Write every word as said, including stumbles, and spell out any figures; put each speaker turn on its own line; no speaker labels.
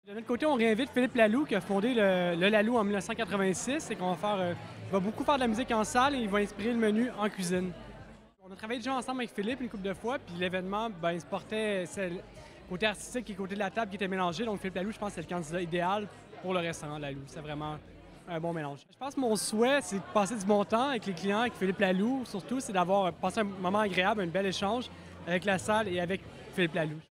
De notre côté, on réinvite Philippe Laloux qui a fondé le, le Laloux en mille neuf cent quatre-vingt-six et qu'on va faire, euh, il va beaucoup faire de la musique en salle et il va inspirer le menu en cuisine. On a travaillé déjà ensemble avec Philippe une couple de fois, puis l'événement, ben, il se portait, c'est le côté artistique et le côté de la table qui était mélangé. Donc Philippe Laloux, je pense, c'est le candidat idéal pour le restaurant Laloux. C'est vraiment un bon mélange. Je pense que mon souhait, c'est de passer du bon temps avec les clients, avec Philippe Laloux, surtout, c'est d'avoir passé un moment agréable, un bel échange avec la salle et avec Philippe Laloux.